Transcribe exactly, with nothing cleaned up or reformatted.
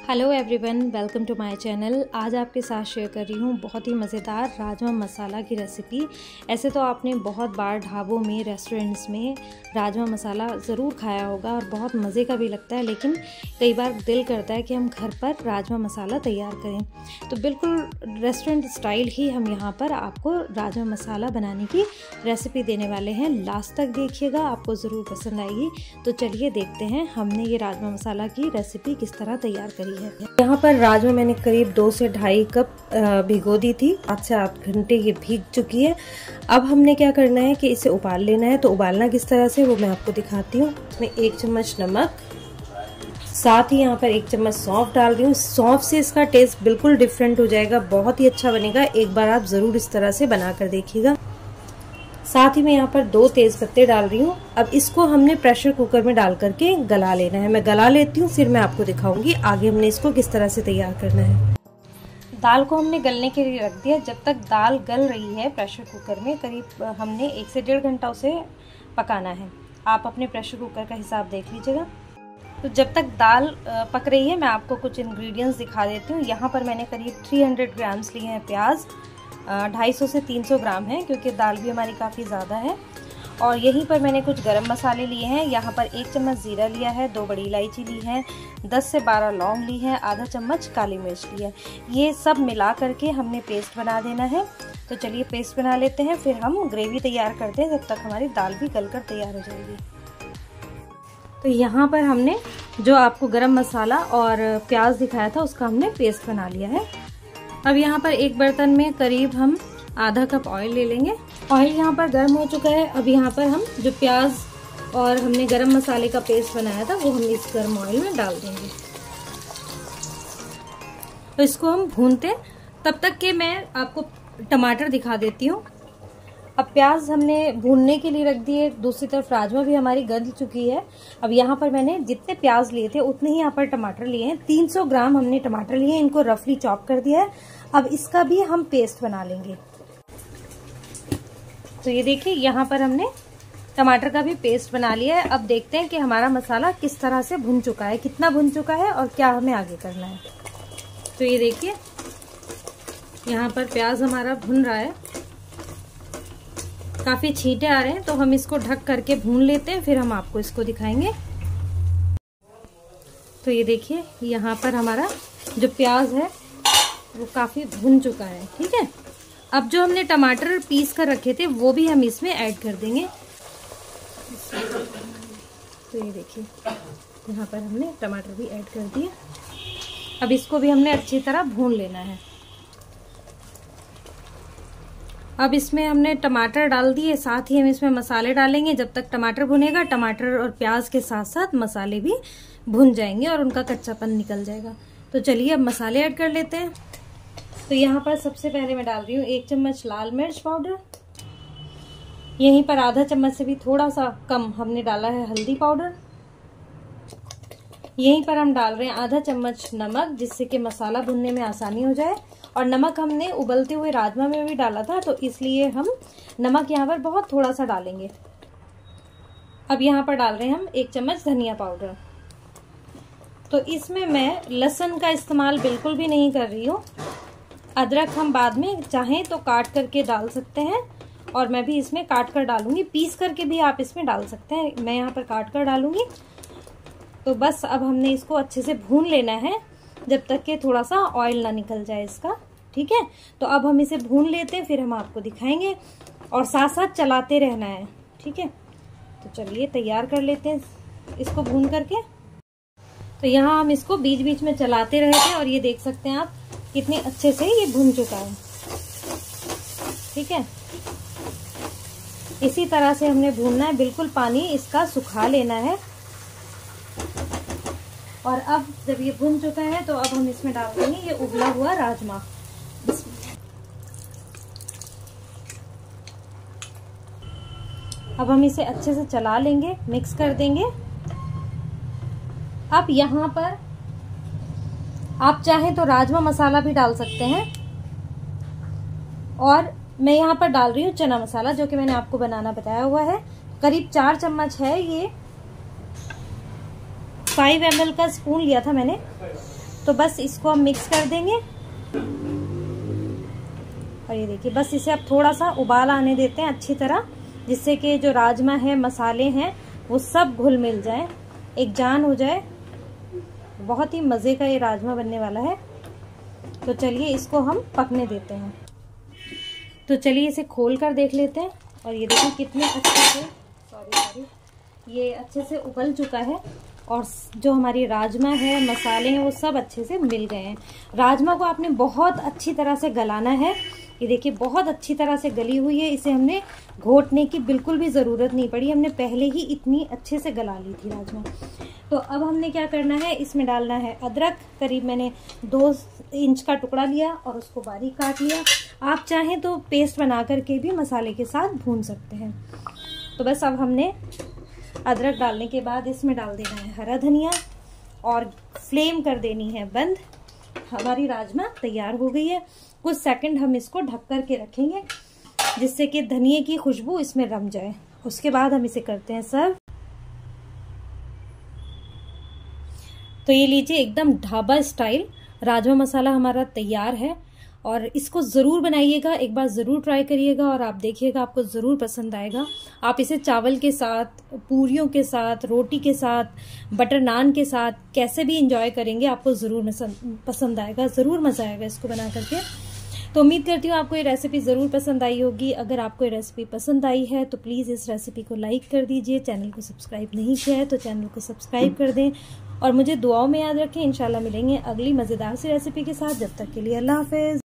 Hello everyone, welcome to my channel. आज आपके साथ शेयर कर रही हूँ बहुत ही मज़ेदार राजमा मसाला की रेसिपी। ऐसे तो आपने बहुत बार ढाबों में, रेस्टोरेंट्स में राजमा मसाला ज़रूर खाया होगा और बहुत मज़े का भी लगता है, लेकिन कई बार दिल करता है कि हम घर पर राजमा मसाला तैयार करें। तो बिल्कुल रेस्टोरेंट स्टाइल ही हम यहाँ पर आपको राजमा मसाला बनाने की रेसिपी देने वाले हैं। लास्ट तक देखिएगा, आपको ज़रूर पसंद आएगी। तो चलिए देखते हैं हमने ये राजमा मसाला की रेसिपी किस तरह तैयार करी है। यहाँ पर राजमा मैंने करीब दो से ढाई कप भिगो दी थी। आठ से आठ घंटे ये भीग चुकी है। अब हमने क्या करना है कि इसे उबाल लेना है। तो उबालना किस तरह से वो मैं आपको दिखाती हूँ। इसमें एक चम्मच नमक, साथ ही यहाँ पर एक चम्मच सौंफ डाल रही हूँ। सौंफ से इसका टेस्ट बिल्कुल डिफरेंट हो जाएगा, बहुत ही अच्छा बनेगा। एक बार आप जरूर इस तरह से बना कर देखिएगा। साथ ही मैं यहाँ पर दो तेज पत्ते डाल रही हूँ। अब इसको हमने प्रेशर कुकर में डाल करके गला लेना है। मैं गला लेती हूँ, फिर मैं आपको दिखाऊंगी आगे हमने इसको किस तरह से तैयार करना है। दाल को हमने गलने के लिए रख दिया। जब तक दाल गल रही है प्रेशर कुकर में, करीब हमने एक से डेढ़ घंटा उसे पकाना है। आप अपने प्रेशर कुकर का हिसाब देख लीजिएगा। तो जब तक दाल पक रही है, मैं आपको कुछ इंग्रेडिएंट्स दिखा देती हूँ। यहाँ पर मैंने करीब तीन सौ ग्राम्स लिए हैं प्याज, ढाई सौ से तीन सौ ग्राम है, क्योंकि दाल भी हमारी काफ़ी ज़्यादा है। और यहीं पर मैंने कुछ गरम मसाले लिए हैं। यहाँ पर एक चम्मच ज़ीरा लिया है, दो बड़ी इलायची ली है, दस से बारह लौंग ली है, आधा चम्मच काली मिर्च ली है। ये सब मिला करके हमने पेस्ट बना देना है। तो चलिए पेस्ट बना लेते हैं, फिर हम ग्रेवी तैयार करते हैं, जब तक हमारी दाल भी गल कर तैयार हो जाएगी। तो यहाँ पर हमने जो आपको गरम मसाला और प्याज दिखाया था, उसका हमने पेस्ट बना लिया है। अब यहाँ पर एक बर्तन में करीब हम आधा कप ऑयल ले लेंगे। ऑयल यहाँ पर गर्म हो चुका है। अब यहाँ पर हम जो प्याज और हमने गरम मसाले का पेस्ट बनाया था, वो हम इस गर्म ऑयल में डाल देंगे। तो इसको हम भूनते, तब तक के मैं आपको टमाटर दिखा देती हूँ। अब प्याज हमने भूनने के लिए रख दिए, दूसरी तरफ राजमा भी हमारी गल चुकी है। अब यहाँ पर मैंने जितने प्याज लिए थे उतने ही यहाँ पर टमाटर लिए हैं। तीन सौ ग्राम हमने टमाटर लिए हैं, इनको रफली चॉप कर दिया है। अब इसका भी हम पेस्ट बना लेंगे। तो ये देखिए, यहाँ पर हमने टमाटर का भी पेस्ट बना लिया है। अब देखते हैं कि हमारा मसाला किस तरह से भुन चुका है, कितना भुन चुका है और क्या हमें आगे करना है। तो ये देखिए, यहाँ पर प्याज हमारा भुन रहा है, काफी छींटे आ रहे हैं। तो हम इसको ढक करके भून लेते हैं, फिर हम आपको इसको दिखाएंगे। तो ये देखिए, यहाँ पर हमारा जो प्याज है वो काफी भुन चुका है। ठीक है, अब जो हमने टमाटर पीस कर रखे थे वो भी हम इसमें ऐड कर देंगे। तो ये देखिए, यहाँ पर हमने टमाटर भी ऐड कर दिए। अब इसको भी हमने अच्छी तरह भून लेना है। अब इसमें हमने टमाटर डाल दिए, साथ ही हम इसमें मसाले डालेंगे। जब तक टमाटर भुनेगा, टमाटर और प्याज के साथ साथ मसाले भी भुन जाएंगे और उनका कच्चापन निकल जाएगा। तो चलिए अब मसाले ऐड कर लेते हैं। तो यहाँ पर सबसे पहले मैं डाल रही हूँ एक चम्मच लाल मिर्च पाउडर। यहीं पर आधा चम्मच से भी थोड़ा सा कम हमने डाला है हल्दी पाउडर। यहीं पर हम डाल रहे हैं आधा चम्मच नमक, जिससे कि मसाला भुनने में आसानी हो जाए। और नमक हमने उबलते हुए राजमा में भी डाला था, तो इसलिए हम नमक यहाँ पर बहुत थोड़ा सा डालेंगे। अब यहाँ पर डाल रहे हैं हम एक चम्मच धनिया पाउडर। तो इसमें मैं लहसुन का इस्तेमाल बिल्कुल भी नहीं कर रही हूँ। अदरक हम बाद में चाहें तो काट करके डाल सकते हैं, और मैं भी इसमें काट कर डालूंगी। पीस करके भी आप इसमें डाल सकते हैं, मैं यहाँ पर काट कर डालूंगी। तो बस अब हमने इसको अच्छे से भून लेना है, जब तक कि थोड़ा सा ऑयल ना निकल जाए इसका। ठीक है, तो अब हम इसे भून लेते हैं, फिर हम आपको दिखाएंगे। और साथ साथ चलाते रहना है। ठीक है, तो चलिए तैयार कर लेते हैं इसको भून करके। तो यहाँ हम इसको बीच बीच में चलाते रहे थे, और ये देख सकते हैं आप कितने अच्छे से ये भुन चुका है। ठीक है, इसी तरह से हमने भूनना है, बिल्कुल पानी इसका सुखा लेना है। और अब जब ये भुन चुका है, तो अब हम इसमें डाल देंगे ये उबला हुआ राजमा। अब हम इसे अच्छे से चला लेंगे, मिक्स कर देंगे। अब यहाँ पर आप चाहें तो राजमा मसाला भी डाल सकते हैं, और मैं यहाँ पर डाल रही हूँ चना मसाला, जो कि मैंने आपको बनाना बताया हुआ है। करीब चार चम्मच है ये। फाइव एम एल का स्पून लिया था मैंने, तो बस इसको हम मिक्स कर देंगे और ये देखिए बस इसे अब थोड़ा सा उबाल आने देते हैं अच्छी तरह, जिससे कि जो राजमा है, मसाले हैं, वो सब घुल मिल जाए, एक जान हो जाए। बहुत ही मज़े का ये राजमा बनने वाला है। तो चलिए इसको हम पकने देते हैं। तो चलिए इसे खोल कर देख लेते हैं और ये देखिए कितने अच्छे से सॉरी सॉरी ये अच्छे से उबल चुका है और जो हमारी राजमा है, मसाले हैं, वो सब अच्छे से मिल गए हैं। राजमा को आपने बहुत अच्छी तरह से गलाना है। ये देखिए बहुत अच्छी तरह से गली हुई है, इसे हमने घोटने की बिल्कुल भी ज़रूरत नहीं पड़ी, हमने पहले ही इतनी अच्छे से गला ली थी राजमा। तो अब हमने क्या करना है, इसमें डालना है अदरक। करीब मैंने दो इंच का टुकड़ा लिया और उसको बारीक काट लिया। आप चाहें तो पेस्ट बना करके भी मसाले के साथ भून सकते हैं। तो बस अब हमने अदरक डालने के बाद इसमें डाल देना है हरा धनिया और फ्लेम कर देनी है बंद। हमारी राजमा तैयार हो गई है। कुछ सेकंड हम इसको ढक कर के रखेंगे जिससे कि धनिए की खुशबू इसमें रम जाए। उसके बाद हम इसे करते हैं सर्व। तो ये लीजिए एकदम ढाबा स्टाइल राजमा मसाला हमारा तैयार है और इसको ज़रूर बनाइएगा, एक बार ज़रूर ट्राई करिएगा और आप देखिएगा आपको ज़रूर पसंद आएगा। आप इसे चावल के साथ, पूरियों के साथ, रोटी के साथ, बटर नान के साथ कैसे भी इंजॉय करेंगे, आपको ज़रूर पसंद आएगा, ज़रूर मज़ा आएगा इसको बना करके। तो उम्मीद करती हूँ आपको ये रेसिपी ज़रूर पसंद आई होगी। अगर आपको ये रेसिपी पसंद आई है तो प्लीज़ इस रेसिपी को लाइक कर दीजिए। चैनल को सब्सक्राइब नहीं किया है तो चैनल को सब्सक्राइब कर दें और मुझे दुआओं में याद रखें। इंशाल्लाह मिलेंगे अगली मज़ेदार सी रेसिपी के साथ। जब तक के लिए अल्लाह हाफ़िज़।